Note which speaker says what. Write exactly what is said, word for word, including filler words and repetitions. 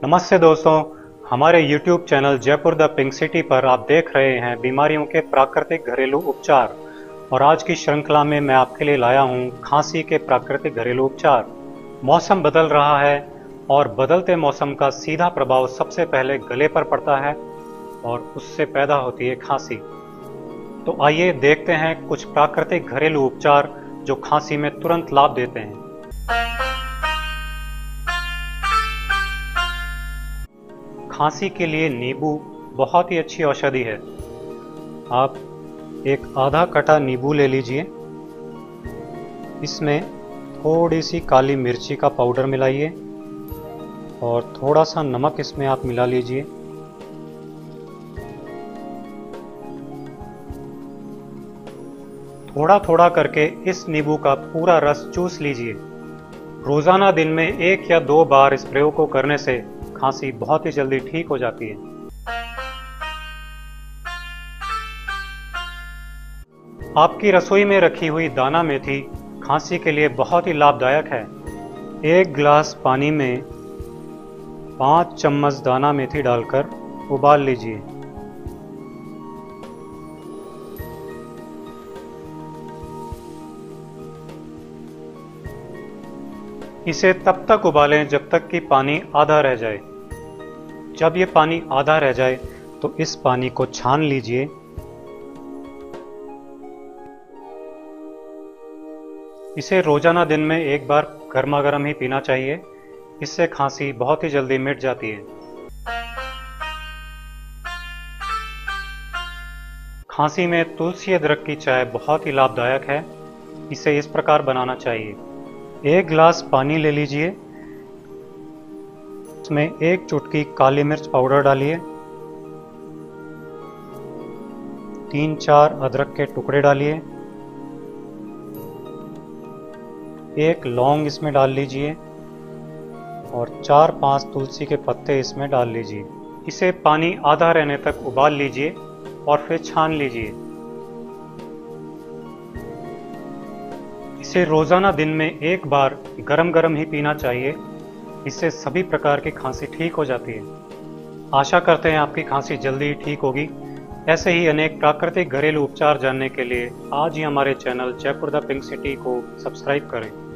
Speaker 1: नमस्ते दोस्तों, हमारे YouTube channel Jaipur the pink city पर आप देख रहे हैं बीमारियों के प्राकृतिक घरेलू उपचार। और आज की श्रृंखला में मैं आपके लिए लाया हूं खांसी के प्राकृतिक घरेलू उपचार। मौसम बदल रहा है और बदलते मौसम का सीधा प्रभाव सबसे पहले गले पर पड़ता है और उससे पैदा होती है खांसी। तो आइए देखते हैं कुछ प्राकृतिक घरेलू उपचार जो खांसी में तुरंत लाभ देते हैं। खांसी के लिए नींबू बहुत ही अच्छी औषधि है। आप एक आधा कटा नींबू ले लीजिए, इसमें थोड़ी सी काली मिर्ची का पाउडर मिलाइए और थोड़ा सा नमक इसमें आप मिला लीजिए। थोड़ा थोड़ा करके इस नींबू का पूरा रस चूस लीजिए। रोजाना दिन में एक या दो बार इस प्रयोग को करने से खांसी बहुत ही जल्दी ठीक हो जाती है। आपकी रसोई में रखी हुई दाना मेथी खांसी के लिए बहुत ही लाभदायक है। एक गिलास पानी में पाँच चम्मच दाना मेथी डालकर उबाल लीजिए। इसे तब तक उबालें जब तक कि पानी आधा रह जाए। जब ये पानी आधा रह जाए तो इस पानी को छान लीजिए। इसे रोजाना दिन में एक बार गर्मा गर्म ही पीना चाहिए। इससे खांसी बहुत ही जल्दी मिट जाती है। खांसी में तुलसी अदरक की चाय बहुत ही लाभदायक है। इसे इस प्रकार बनाना चाहिए। एक गिलास पानी ले लीजिए, इसमें एक चुटकी काली मिर्च पाउडर डालिए, तीन चार अदरक के टुकड़े डालिए, एक लौंग इसमें डाल लीजिए और चार पांच तुलसी के पत्ते इसमें डाल लीजिए। इसे पानी आधा रहने तक उबाल लीजिए और फिर छान लीजिए। इसे रोजाना दिन में एक बार गरम गरम ही पीना चाहिए। इससे सभी प्रकार की खांसी ठीक हो जाती है। आशा करते हैं आपकी खांसी जल्दी ठीक होगी। ऐसे ही अनेक प्राकृतिक घरेलू उपचार जानने के लिए आज ही हमारे channel Jaipur the pink city को सब्सक्राइब करें।